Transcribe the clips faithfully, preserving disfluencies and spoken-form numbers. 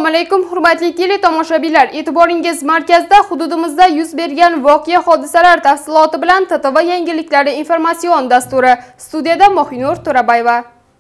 Assalomu alaykum, hurmatli teletomoshabinlar. E'tiboringiz markazda hududimizda yuz bergan voqea hodisalar tafsiloti bilan T T V yangiliklari informatsion dasturi. Studiyada Mohinur To'rabayeva.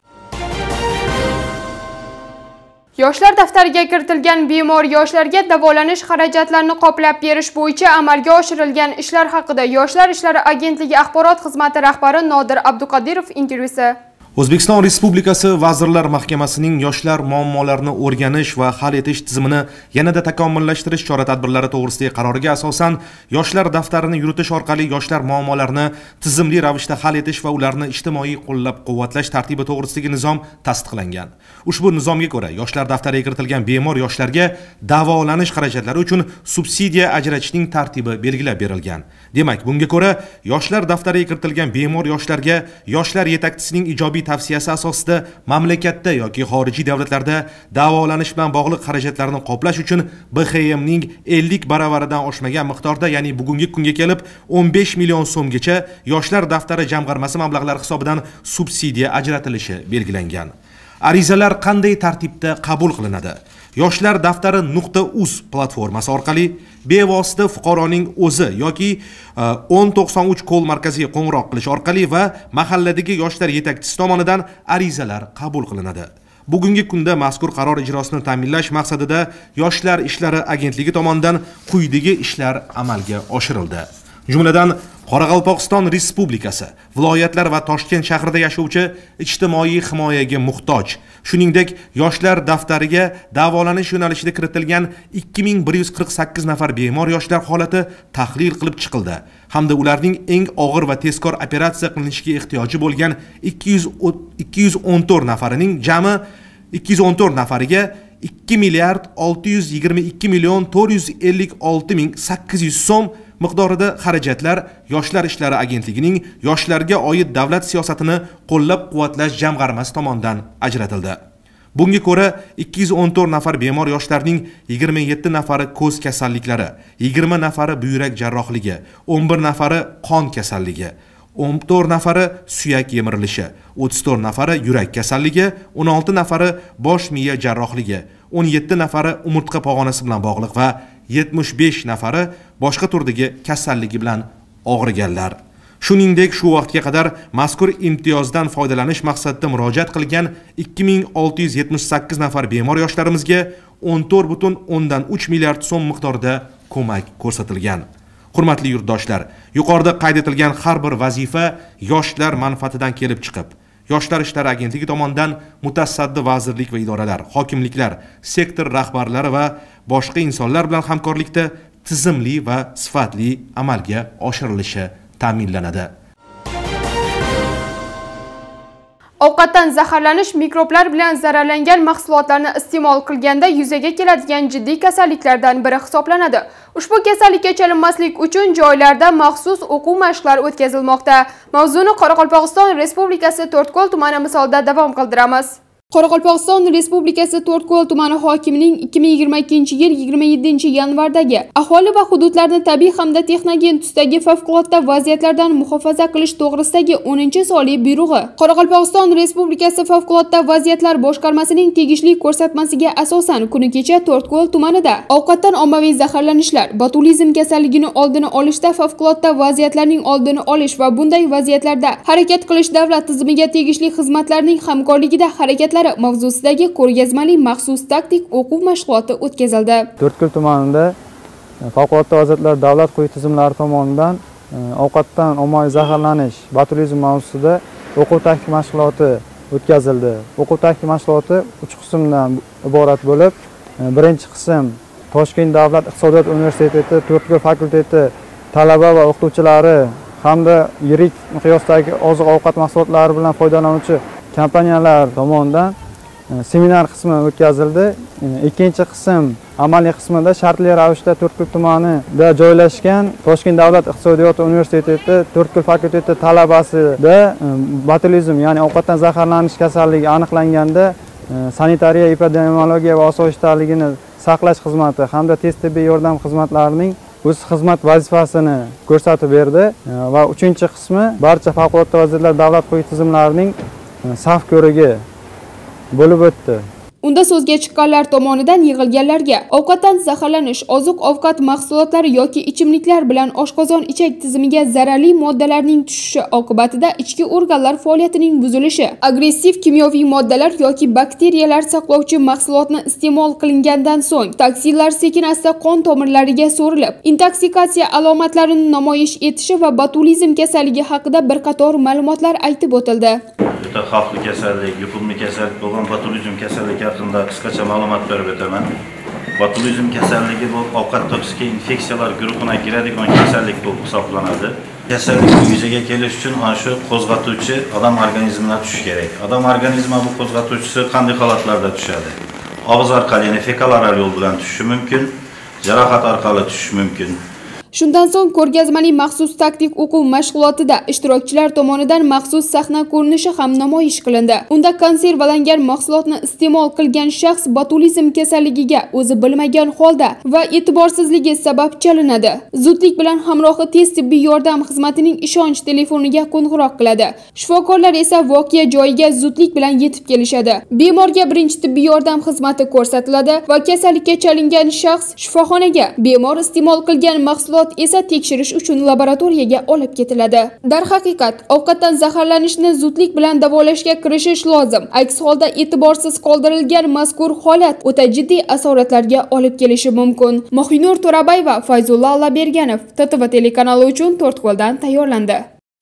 Yoshlar daftariga kiritilgan bemor yoshlarga davolanish xarajatlarini qoplab berish bo'yicha amalga oshirilgan ishlar haqida Yoshlar ishlari agentligi axborot xizmati rahbari Nodir Abduqodirov intervyusi. O'zbekiston Respublikasi Vazirlar Mahkamasining yoshlar muammolarini o'rganish va hal etish tizimini yanada takomillashtirish chora-tadbirlari to'g'risidagi qaroriga asosan yoshlar daftarini yuritish orqali yoshlar muammolarini tizimli ravishda hal etish va ularni ijtimoiy qo'llab-quvvatlash tartibi to'g'risidagi nizom tasdiqlangan. Ushbu nizomga ko'ra, yoshlar daftariga kiritilgan bemor yoshlarga davolanish xarajatlari uchun subsidiya ajratishning tartibi belgilab berilgan. Demak, bunga ko'ra yoshlar daftariga kiritilgan bemor yoshlarga yoshlar yetakchisining ijobiy tavsiyasi asosida mamlakatda yoki xorijiy davlatlarda davolanish bilan bog'liq xarajatlarni qoplash uchun B X M ning ellik baravaridan oshmagan miqdorda, ya'ni bugungi kunga kelib o'n besh million so'mgacha yoshlar daftari jamg'armasi mablag'lari hisobidan subsidiya ajratilishi belgilangan. Arizalar qanday tartibda qabul qilinadi? Yoshlar daftari .uz platformasi orqali bevosita fuqaroning o'zi yoki o'n to'qson uch kol markaziga qo'ng'iroq qilish orqali va mahalladagi yoshlar yetakchisi tomonidan arizalar qabul qilinadi. Bugungi kunda mazkur qaror ijrosini ta'minlash maqsadida Yoshlar ishlari agentligi tomonidan quyidagi ishlar amalga oshirildi. Jumladan, Qoraqalpog'iston Respublikasi, viloyatlar va Toshkent shahrida yashovchi ijtimoiy himoyaga muhtoj, shuningdek, yoshlar daftariga davolanish yo'nalishida kiritilgan ikki ming bir yuz qirq sakkiz nafar bemor yoshlar holati tahlil qilib chiqildi hamda ularning eng og'ir va tezkor operatsiya qilinishiga ehtiyoji bo'lgan ikki yuz o'n to'rt nafarining jami ikki yuz o'n to'rt nafariga ikki milliard olti yuz yigirma ikki million to'rt yuz ellik olti ming sakkiz yuz so'm miqdorida xarajatlar Yoshlar ishlari agentligining yoshlarga oid davlat siyosatini qo'llab-quvvatlash jamg'armasi tomonidan ajratildi. Bunga ko'ra ikki yuz o'n to'rt nafar bemor yoshlarning yigirma yetti nafari ko'z kasalliklari, yigirma nafari buyrak jarrohligi, o'n bir nafari qon kasalligi, o'n to'rt nafari suyak yemirilishi, o'ttiz to'rt nafari yurak kasalligi, o'n olti nafari bosh miya jarrohligi, o'n yetti nafari umurtqa pog'onasi bilan bog'liq va yetmish besh nafari boshqa turdagi kasalligi bilan og'riganlar. Shuningdek, shu vaqtga qadar mazkur imtiyozdan foydalanish maqsadida murojaat qilgan ikki ming olti yuz yetmish sakkiz nafar bemor yoshlarimizga o'n to'rt butun o'ndan uch milliard so'm miqdorida ko'mak ko'rsatilgan. Hurmatli yurtdoshlar, yuqorida qayd etilgan har bir vazifa yoshlar manfaatidan kelib chiqib, Yoshlar ishlari agentligi tomonidan mutasaddi vazirlik va idoralar, hokimliklar, sektor rahbarlari va boshqa insonlar bilan hamkorlikda tizimli va sifatli amalga oshirilishi ta'minlanadi. Ovqatdan zaharlanish mikroblar bilan zararlangan mahsulotlarni iste'mol qilganda yuzaga keladigan jiddiy kasalliklardan biri hisoblanadi. Ushbu kasallikka chalinmaslik uchun joylarda maxsus o'quv mashqlar o'tkazilmoqda. Mavzuni Qoraqalpog'iston Respublikasi To'rtko'l tumani misolida davom qildiramiz. Qoraqalpog'iston Respublikasi To'rtko'l tumani hokimining ikki ming yigirma ikkinchi yil yigirma yettinchi yanvardagi aholi va hududlarni tabiiy hamda texnogen tusdagi favqulodda vaziyatlardan muhofaza qilish to'g'risidagi o'ninchi sonli buyrug'i Qoraqalpog'iston Respublikasi Favqulodda vaziyatlar boshqarmasining tegishli ko'rsatmasiga asosan kuni kecha To'rtko'l tumanida ovqatdan ommaviy zaharlanishlar, botulizm kasalligini oldini olishda favqulodda vaziyatlarning oldini olish va bunday vaziyatlarda harakat qilish davlat tizimiga tegishli xizmatlarning hamkorligida harakatlar mavzusidagi ko'rgazmali maxsus taktik o'quv mashg'uloti o'tkazildi. To'rtko'l tumanida favqulodda vaziyatlar davlat quyi tizimlari tomonidan ovqatdan ommaviy zaharlanish, botulizm mavzusida o'quv taktik mashg'uloti o'tkazildi. O'quv taktik mashg'uloti uch qismdan iborat bo'lib, birinchi qism Toshkent davlat iqtisodiyot universiteti To'rtko'l fakulteti talaba va o'qituvchilari hamda yirik miqyosdagi oziq-ovqat mahsulotlari bilan foydalanuvchi kompaniyalar tomonidan seminar qismi o'tkazildi. Ikkinchi qism amaliy qismida shartli ravishda To'rtko'l tumanida joylashgan Toshkent davlat iqtisodiyot universiteti To'rtko'l fakulteti talabasida botulizm, ya'ni ovqatdan zaharlanish kasalligi aniqlanganda sanitariya, epidemiologiya va osoyishtaligini saqlash xizmati hamda tez tibbiy yordam xizmatlarining o'z xizmat vazifasini ko'rsatib berdi va uchinchi qismi barcha favqulodda vaziyatlar davlat quyi tizimlarining saf ko'rigi bo'lib o'tdi. Unda so'zga chiqqanlar tomonidan yig'ilganlarga ovqatdan zaharlanish, oziq-ovqat mahsulotlari yoki ichimliklar bilan oshqozon ichak tizimiga zararli moddalarning tushishi oqibatida ichki organlar faoliyatining buzilishi, agressiv kimyoviy moddalar yoki bakteriyalar saqlovchi mahsulotni iste'mol qilingandan so'ng toksinlar sekin-asta qon tomirlariga so'rilib, intoksikatsiya alomatlarini namoyish etishi va botulizm kasalligi haqida bir qator ma'lumotlar aytib o'tildi. Juda xavfli kasallik, yuqumli kasallik bo'lgan botulizm kasalligi haqida qisqacha ma'lumot berib o'taman. Botulizm kasalligi bu ovqat toksik infeksiyalar guruhiga kiradigan kasallik bo'lib hisoblanadi. Kasallik yuzaga kelish uchun ana shu qo'zg'atuvchi odam organizmiga tushishi kerak. Odam organizmi bu qo'zg'atuvchisi qanday holatlarda tushadi? Og'iz orqali, ya'ni fekal-oral yo'l bilan tushishi mumkin, jarohat orqali tushishi mumkin. Shundan so'ng ko'rgazmali maxsus taktik o'quv mashg'ulotida ishtirokchilar tomonidan maxsus sahna ko'rinishi ham namoyish qilindi. Unda konservalangan mahsulotni iste'mol qilgan shaxs botulizm kasalligiga o'zi bilmagan holda va e'tiborsizligi sabab chalinadi. Zudlik bilan hamrohi tez tibbiy yordam xizmatining ishonch telefoniga qo'ng'iroq qiladi. Shifokorlar esa voqea joyiga zudlik bilan yetib kelishadi. Bemorga birinchi tibbiy yordam xizmati ko'rsatiladi va kasallikka chalingan shaxs shifoxonaga, bemor iste'mol qilgan mahsulot esa tekshirish uchun laboratoriyaga olib ketiladi. Darhaqiqat, ovqatdan zaharlanishni zudlik bilan davolashga kirishish lozim. Aks holda e'tiborsiz qoldirilgan mazkur holat o'ta jiddiy asoratlarga olib kelishi mumkin. Mohinur To'rabayeva, Fayzulla Allaberganov, T T V telekanali uchun To'rtko'ldan tayyorlandi.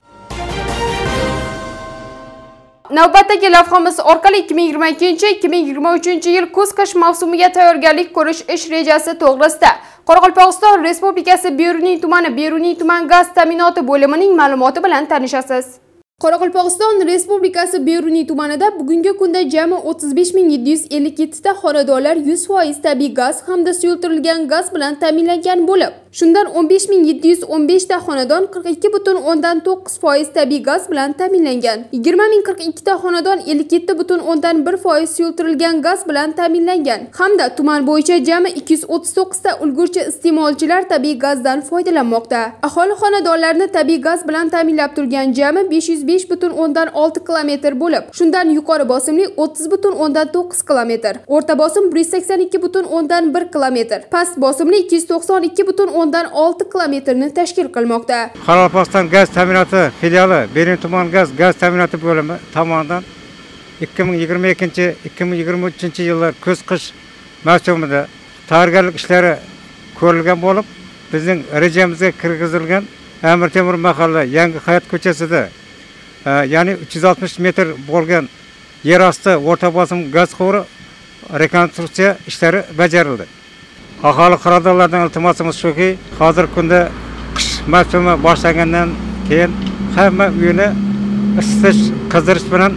Navbatdagi lavhamiz orqali ikki ming yigirma ikkinchi ikki ming yigirma uchinchi yil kuz-qish mavsumiga tayyorgarlik ko'rish ish rejasi to'g'risida Qoraqalpog'iston Respublikasi Beruniy tumani Beruniy tuman gaz ta'minoti bo'limining ma'lumoti bilan tanishasiz. Qoraqalpog'iston Respublikasi Beruniy tumanida bugungi kunda jami o'ttiz besh ming yetti yuz ellik yetti ta xonadonlar yuz foiz tabiiy gaz hamda suyultirilgan gaz bilan ta'minlangan bo'lib, shundan o'n besh ming yetti yuz o'n besh ta xonadon qirq ikki butun o'ndan to'qqiz foiz tabiiy gaz bilan ta'minlangan. yigirma ming qirq ikki ta xonadon ellik yetti butun o'ndan bir foiz suyultirilgan gaz bilan ta'minlangan hamda tuman bo'yicha jami ikki yuz o'ttiz to'qqiz ta ulgurji iste'molchilar tabiiy gazdan foydalanmoqda. Aholi xonadonlarni tabiiy gaz bilan ta'minlab turgan jami besh yuz besh butun o'ndan olti kilometr bo'lib, shundan yuqori bosimli o'ttiz butun o'ndan to'qqiz kilometr, o'rta bosim bir yuz sakson ikki butun o'ndan bir kilometr, past bosimli ikki yuz to'qson ikki butun o'ndan olti kilometrni tashkil qilmoqda. Qoraqalpog'iston gaz ta'minoti filiali Beruniy tuman gaz gaz ta'minoti bo'limi tomonidan ikki ming yigirma ikkinchi ikki ming yigirma uchinchi yillar kuz-qish mavsumida tayyorgarlik ishlari ko'rilgan bo'lib, bizning rejamizga kirgizilgan Amir Temur mahalla Yangi hayot ko'chasida ya'ni uch yuz oltmish metr bo'lgan yer osti o'rta bosim gaz quvuri rekonstruksiya ishlari bajarildi. Aholi xonadonlardan iltimosimiz shuki, hozirgi kunda qish mavsumi boshlangandan keyin hamma uyini isitish, qizdirish bilan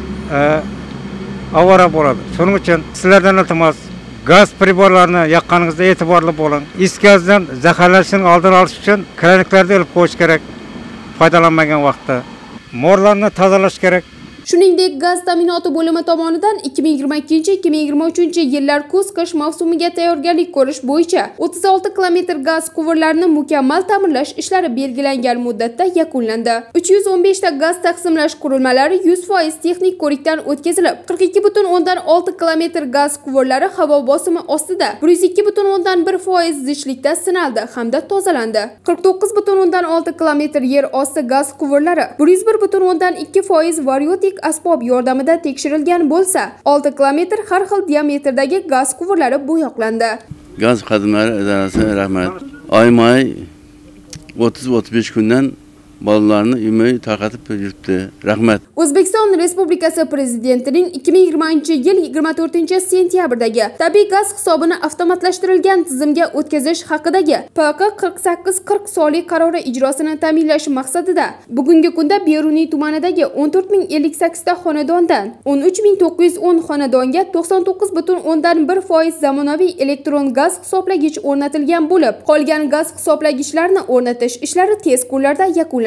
avvora bo'ladi. Shuning uchun sizlardan iltimos, gaz priborlarini yoqqaningizda e'tiborli bo'ling. Is gazdan zaharlanishning oldini olish uchun kraniklarni ilib qo'yish kerak. Foydalanmagan vaqtda morlarni tozalash kerak. Shuningdek, gaz ta'minoti bo'limi tomonidan ikki ming yigirma ikkinchi ikki ming yigirma uchinchi yillar kuz-qish mavsumiga tayyorgarlik ko'rish bo'yicha o'ttiz olti kilometr gaz quvurlarini mukammal ta'mirlash ishlari belgilangan muddatda yakunlandi. uch yuz o'n besh ta gaz taqsimlash qurilmalari yuz foiz texnik ko'rikdan o'tkazilib, qirq ikki butun o'ndan olti kilometr gaz quvurlari havo bosimi ostida bir yuz ikki butun o'ndan bir foiz zichlikda sinaldi hamda tozalandi. qirq to'qqiz butun o'ndan olti kilometr yer osti gaz quvurlari bir yuz bir butun o'ndan ikki foiz variotik asbob yordamida tekshirilgan bo'lsa, olti kilometr har xil diametrdagi gaz quvurlari bo'yoqlandi. Gaz xodimlari idorasi rahmat. Oymay o'ttiz o'ttiz besh kundan bolalarni uyma-uy tarqatib yuribdi. Rahmat. O'zbekiston Respublikasi Prezidentining ikki ming yigirmanchi yil yigirma to'rtinchi sentyabrdagi tabiiy gaz hisobini avtomatlashtirilgan tizimga o'tkazish haqidagi P Q qirq sakkiz qirq sonli qarori ijrosini ta'minlash maqsadida bugungi kunda Beruniy tumanidagi o'n to'rt ming ellik sakkiz ta xonadondan o'n uch ming to'qqiz yuz o'n xonadonga to'qson to'qqiz butun o'ndan bir foiz zamonaviy elektron gaz hisoblagich o'rnatilgan bo'lib, qolgan gaz hisoblagichlarni o'rnatish ishlari tez kunlarda yakunlanadi.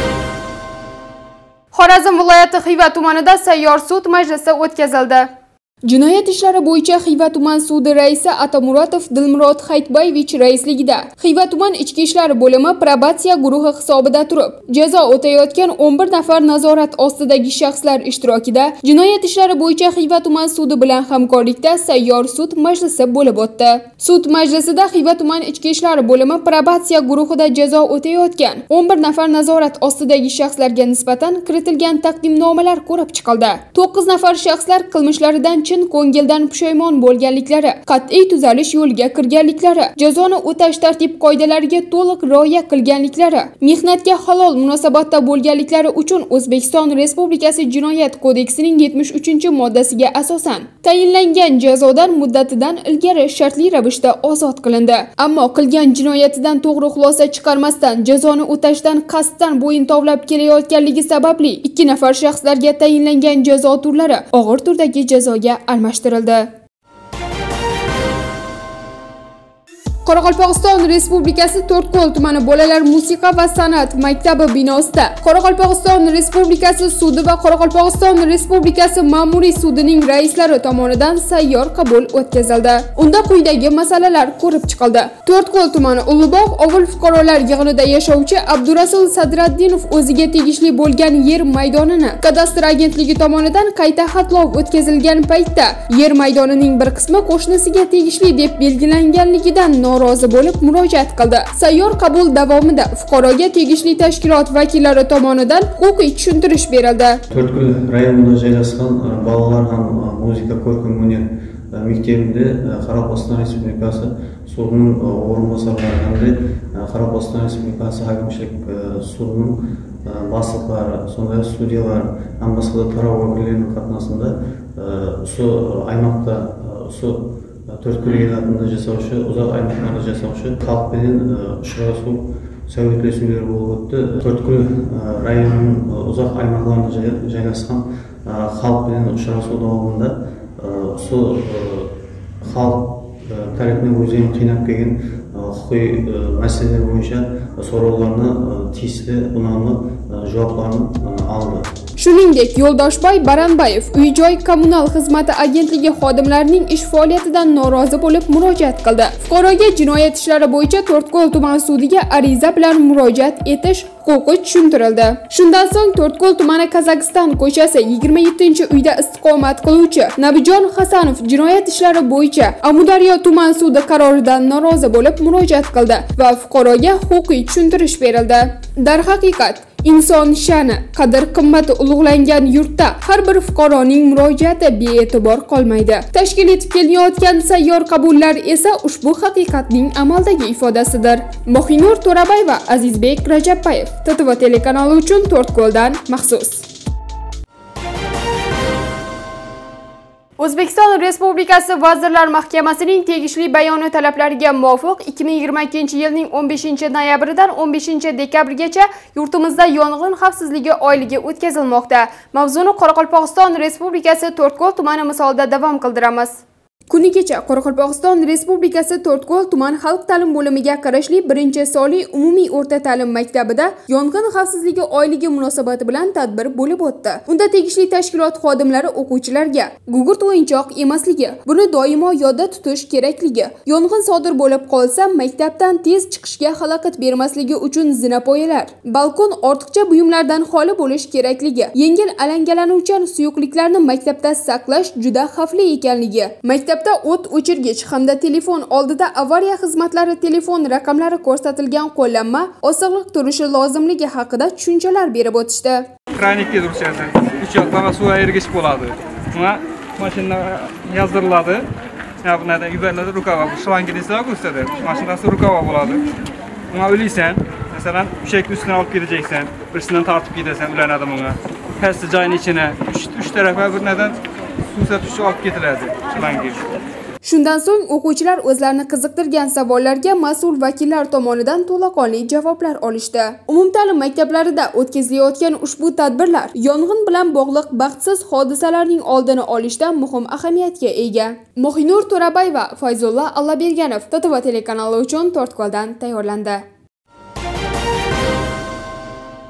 Xorazm viloyati Xiva tumanida sayyor sud majlisi o'tkazildi. Jinoyat ishlari bo'yicha Xiva tuman sudi raisi Atamuratov Dilmurod Haytbayevich raisligida Xiva tuman ichki ishlar bo'limi probatsiya guruhi hisobida turib, jazo o'tayotgan o'n bir nafar nazorat ostidagi shaxslar ishtirokida jinoyat ishlari bo'yicha Xiva tuman sudi bilan hamkorlikda sayyor sud majlisi bo'lib o'tdi. Sud majlisida Xiva tuman ichki ishlar bo'limi probatsiya guruhida jazo o'tayotgan o'n bir nafar nazorat ostidagi shaxslarga nisbatan kiritilgan taqdimnomalar ko'rib chiqildi. to'qqiz nafar shaxslar qilmishlaridan chin ko'ngildan pushaymon bo'lganliklari, qat'iy tuzalish yo'liga kirganliklari, jazoni o'tash tartib qoidalariga to'liq rioya qilganliklari, mehnatga halol munosabatda bo'lganliklari uchun O'zbekiston Respublikasi Jinoyat kodeksining yetmish uchinchi moddasiga asosan tayinlangan jazodan muddatidan ilgari shartli ravishda ozod qilindi. Ammo qilgan jinoyatidan to'g'ri xulosa chiqarmasdan jazoni o'tashdan qasddan bo'yin tovlab kelayotganligi sababli ikki nafar shaxslarga tayinlangan jazo turlari og'ir turdagi jazoga almashtirildi. Qoraqalpog'iston Respublikasi To'rtko'l tumani bolalar musiqa va san'at maktabi binosida Qoraqalpog'iston Respublikasi sudi va Qoraqalpog'iston Respublikasi ma'muriy sudining raislari tomonidan sayyor qabul o'tkazildi. Unda quyidagi masalalar ko'rib chiqildi. To'rtko'l tumani Ulug'bog' ovul fuqarolar yig'inida yashovchi Abdurasul Sadriddinov o'ziga tegishli bo'lgan yer maydonini kadastr agentligi tomonidan qayta xatlov o'tkazilgan paytda yer maydonining bir qismi qo'shnisiga tegishli deb belgilanganligidan norozi bo'lib murojaat qildi. Sayyor qabul davomida fuqaroga tegishli tashkilot vakillari tomonidan huquqiy tushuntirish berildi. To'rtko'l rayonida joylashgan bolalar ham muzika ko'rkam o'yin maktabida Qoraqalpog'iston Respublikasi sudining o'rinbosarlari hamda Qoraqalpog'iston Respublikasi Hokimchilik sudining boshliqlari, sonda sudyalar ham boshqa taraf vakillarining qatnashmasida shu aymoqda shu To'rtko'l viloyatida jasovchi, uzoq aymoqlarda jasovchi xalq bilan uchrashuv savdolashuv bo'lib o'tdi. To'rtko'l rayonining uzoq aymoqlarida joylashgan xalq bilan uchrashuv davomida shu xalq tarafini o'zini qiynab kelgan huquqiy masalalar bo'yicha so'rovlarni tegishli unamli javoblarni oldi. Shuningdek, Yo'ldoshbay Baranbayev uy-joy kommunal xizmati agentligi xodimlarining ish faoliyatidan norozi bo'lib murojaat qildi. Fuqaroga jinoyat ishlari bo'yicha To'rtko'l tuman sudiga ariza bilan murojaat etish huquqi tushuntirildi. Shundan so'ng To'rtko'l tumani Kazakistan ko'chasi yigirma yettinchi uyda istiqomat qiluvchi Nabijon Hasanov jinoyat ishlari bo'yicha Amudaryo tuman sudi qaroridan norozi bo'lib murojaat qildi va fuqaroga huquqiy tushuntirish berildi. Darhaqiqat, inson sha'ni, qadr-qimmati ulug'langan yurtda har bir fuqaroning murojaati bee'tibor qolmaydi. Tashkil etib kelinayotgan sayyor qabullar esa ushbu haqiqatning amaldagi ifodasidir. Mohinur To'rabay va Azizbek Rajabbayev, T T V telekanali uchun To'rtko'ldan maxsus. O'zbekiston Respublikasi Vazirlar Mahkamasining tegishli bayonot talablariga muvofiq ikki ming yigirma ikkinchi yilning o'n beshinchi noyabridan o'n beshinchi dekabrgacha yurtimizda yong'in xavfsizligi oyligi o'tkazilmoqda. Mavzuni Qoraqalpog'iston Respublikasi To'rtko'l tumani misolida davom qildiramiz. Kuni kecha Qoraqalpog'iston Respublikasi To'rtko'l tuman xalq ta'lim bo'limiga qarashli birinchi sonli umumiy o'rta ta'lim maktabida yong'in xavfsizligi oyligi munosabati bilan tadbir bo'lib o'tdi. Unda tegishli tashkilot xodimlari o'quvchilarga gugurt o'yinchoq emasligi, buni doimo yodda tutish kerakligi, yong'in sodir bo'lib qolsa maktabdan tez chiqishga xalaqit bermasligi uchun zinapoyalar, balkon ortiqcha buyumlardan xoli bo'lish kerakligi, yengil alangalanuvchan suyuqliklarni maktabda saqlash juda xavfli ekanligi, maktab o't o'chirgich hamda telefon oldida avariya xizmatlari telefon raqamlari ko'rsatilgan qo'llanma osig'liq turishi lozimligi haqida tushunchalar berib o'tishdi. Kranikka turishadi. uch yoqdan suv ayirgich bo'ladi. Buna mashina yozdiriladi. Ya bunada yuberiladi, rukava, shlangi desa ko'rsatadi. Mashinasi rukava bo'ladi. Buna o'ylaysan, masalan, ushakni ustidan olib ketajaksan, birisidan tortib ketasan, ulanadi bunga. Pastda joyning ichine uch tarafa bir nadan suvsatuvchi olib ketiladi shlangi. Shundan so'ng o'quvchilar o'zlarini qiziqtirgan savollarga mas'ul vakillar tomonidan to'laqonli javoblar olishdi. Umumta'lim maktablarida o'tkazilayotgan ushbu tadbirlar yong'in bilan bog'liq baxtsiz hodisalarning oldini olishda muhim ahamiyatga ega. Mohinur To'rabay va Fayzulla Allaberganov T T V telekanali uchun To'rtko'ldan tayyorlandi.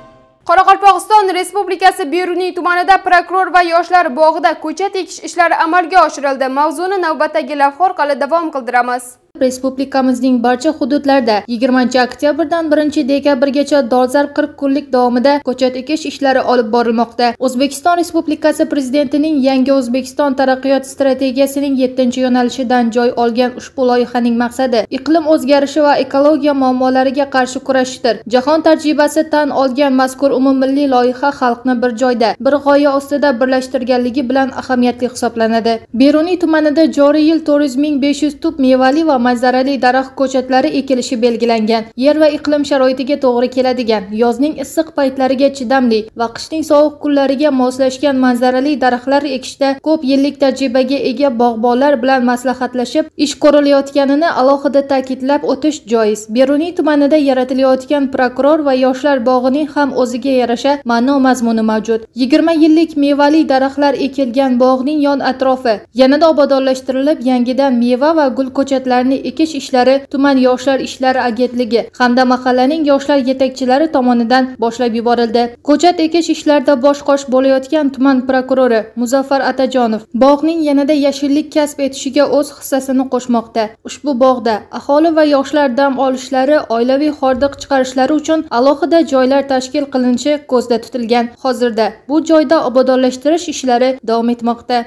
Qoraqalpog'iston Respublikasi Beruniy tumanida prokuror va yoshlar bog'ida ko'chat ekish ishlari amalga oshirildi. Mavzuni navbatdagi lavha orqali davom qildiramiz. Respublikamizning barcha hududlarida yigirmanchi oktyabrdan birinchi dekabrgacha dolzarb qirq kunlik davomida ko'chat ekish ishlari olib borilmoqda. O'zbekiston Respublikasi Prezidentining yangi O'zbekiston taraqqiyot strategiyasining yettinchi yo'nalishidan joy olgan ushbu loyihaning maqsadi iqlim o'zgarishi va ekologiya muammolariga qarshi kurashishdir. Jahon tajribasi tan olgan mazkur umummilliy loyiha xalqni bir joyda, bir g'oya ostida birlashtirganligi bilan ahamiyatli hisoblanadi. Beruniy tumanida joriy yil to'rt yuz ming besh yuz tup mevali va manzarali daraxt ko'chatlari ekilishi belgilangan. Yer va iqlim sharoitiga to'g'ri keladigan, yozning issiq paytlariga chidamli va qishning sovuq kunlariga moslashgan manzarali daraxtlar ekishda ko'p yillik tajribaga ega bog'bonlar bilan maslahatlashib ish ko'rilayotganini alohida ta'kidlab o'tish joiz. Beruniy tumanida yaratilayotgan prokuror va yoshlar bog'ining ham o'ziga yarasha ma'no mazmuni mavjud. yigirma yillik mevali daraxtlar ekilgan bog'ning yon atrofi yanada obodonlashtirilib, yangidan meva va gul ko'chatlarini ekish ishlari tuman yoshlar ishlari agentligi hamda mahallaning yoshlar yetakchilari tomonidan boshlab yuborildi. Ko'chat ekish ishlarida bosh qosh bo'layotgan tuman prokurori Muzaffar Atajonov bog'ning yanada yashillik kasb etishiga o'z hissasini qo'shmoqda. Ushbu bog'da aholi va yoshlar dam olishlari, oilaviy hordiq chiqarishlari uchun alohida joylar tashkil qilinishi ko'zda tutilgan. Hozirda bu joyda obodonlashtirish ishlari davom etmoqda.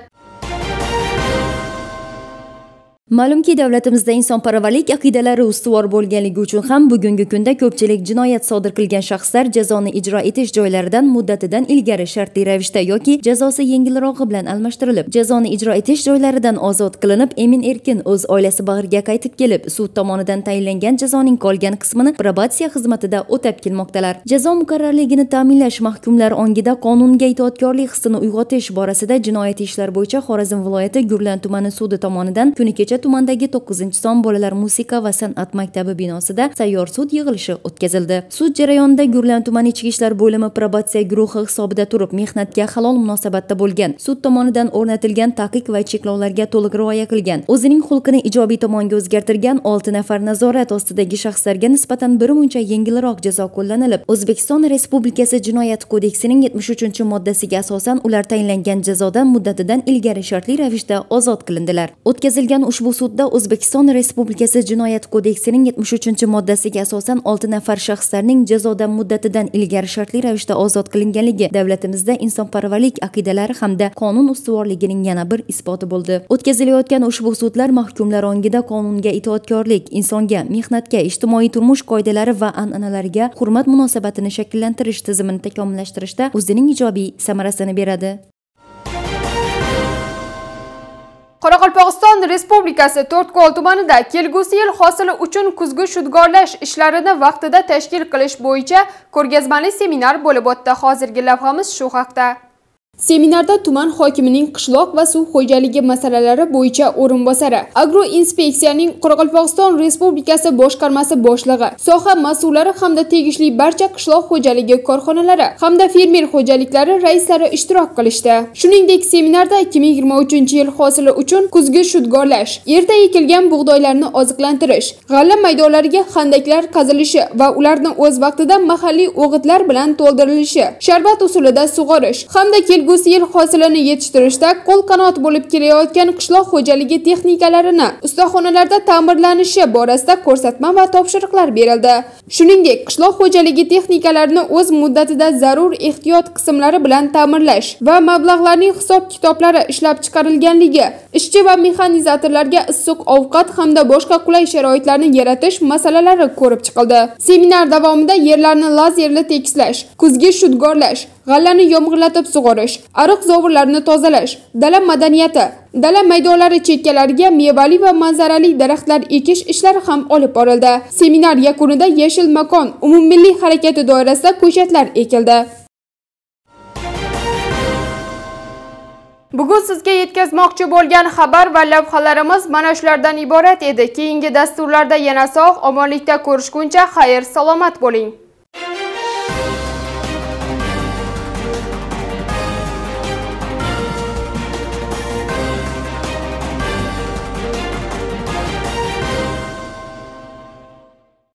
Ma'lumki, davlatimizda insonparvarlik aqidalari ustuvor bo'lganligi uchun ham bugungi kunda ko'pchilik jinoyat sodir qilgan shaxslar jazoni ijro etish joylaridan muddatidan ilgari shartli ravishda yoki jazosi yengilrog'i bilan almashtirilib, jazoni ijro etish joylaridan ozod qilinib, emin-erkin o'z oilasi bag'riga qaytib kelib, sud tomonidan tayinlangan jazoning qolgan qismini probatsiya xizmatida o'tab kelmoqdalar. Jazo muqarrarligini ta'minlash, mahkumlar ongida qonunga itoatkorlik hissini uyg'otish borasida jinoyat ishlari bo'yicha Xorazm viloyati Gurlan tumani sudi tomonidan kuni kecha tumandagi to'qqizinchi son bolalar musiqa va san'at maktabi binosida sayyor sud yig'ilishi o'tkazildi. Sud jarayonida Gurlan tumani ichki ishlar bo'limi probatsiya guruhi hisobida turib, mehnatga halol munosabatda bo'lgan, sud tomonidan o'rnatilgan taqiq va cheklovlarga to'liq rioya qilgan, o'zining xulqini ijobiy tomonga o'zgartirgan olti nafar nazorat ostidagi shaxslarga nisbatan birmuncha yengilroq jazo qo'llanilib, O'zbekiston Respublikasi Jinoyat kodeksining yetmish uchinchi moddasiga asosan ular tayinlangan jazodan muddatidan ilgari shartli ravishda ozod qilindilar. O'tkazilgan ushbu sudda O'zbekiston Respublikasi Jinoyat kodeksining yetmish uchinchi moddasiga asosan olti nafar shaxslarning jazodan muddatidan ilgari shartli ravishda ozod qilinganligi davlatimizda insonparvarlik aqidalari hamda qonun ustuvorligining yana bir isboti bo'ldi. O'tkazilayotgan ushbu sudlar mahkumlar ongida qonunga itoatkorlik, insonga, mehnatga, ijtimoiy turmush qoidalari va an'analariga hurmat munosabatini shakllantirish tizimini takomillashtirishda o'zining ijobiy samarasini beradi. Qoraqalpog'iston Respublikasi To'rtko'l tumanida kelgusi yil hosili uchun kuzgi shudgorlash ishlarini vaqtida tashkil qilish bo'yicha ko'rgazmali seminar bo'lib o'tdi. Hozirgi lavhamiz shu haqda. Seminarda tuman hokimining qishloq va suv xo'jaligi masalalari bo'yicha o'rinbosari, Agroinspeksiyaning Qoraqalpog'iston Respublikasi boshqarmasi boshlig'i, soha mas'ullari hamda tegishli barcha qishloq xo'jaligi korxonalari hamda fermer xo'jaliklari raislari ishtirok qilishdi. Shuningdek, seminarda ikki ming yigirma uchinchi yil hosili uchun kuzgi shudgorlash, erta ekilgan bug'doylarni oziqlantirish, g'alla maydonlariga xandaklar qazilishi va ularni o'z vaqtida mahalliy o'g'itlar bilan to'ldirilishi, sharbat usulida sug'orish hamda kelgusi yil hosilini yetishtirishda qo'l qanot bo'lib kelayotgan qishloq xo'jaligi texnikalarini ustaxonalarda ta'mirlanishi borasida ko'rsatma va topshiriqlar berildi. Shuningdek, qishloq xo'jaligi texnikalarini o'z muddatida zarur ehtiyot qismlari bilan ta'mirlash va mablag'larning hisob-kitoblari ishlab chiqarilganligi, ishchi va mexanizatorlarga issiq ovqat hamda boshqa qulay sharoitlarni yaratish masalalari ko'rib chiqildi. Seminar davomida yerlarni lazerli tekislash, kuzgi shudgorlash, g'allani yomg'irlatib sug'orish, ariq zovurlarini tozalash, dala madaniyati, dala maydonlari chekkalariga mevali va manzarali daraxtlar ekish ishlari ham olib borildi. Seminar yakunida Yashil makon umummilliy harakati doirasida ko'chatlar ekildi. Bugun sizga yetkazmoqchi bo'lgan xabar va lavhalarimiz mana shulardan iborat edi. Keyingi dasturlarda yana sog', omonlikda ko'rishguncha xayr, salomat bo'ling.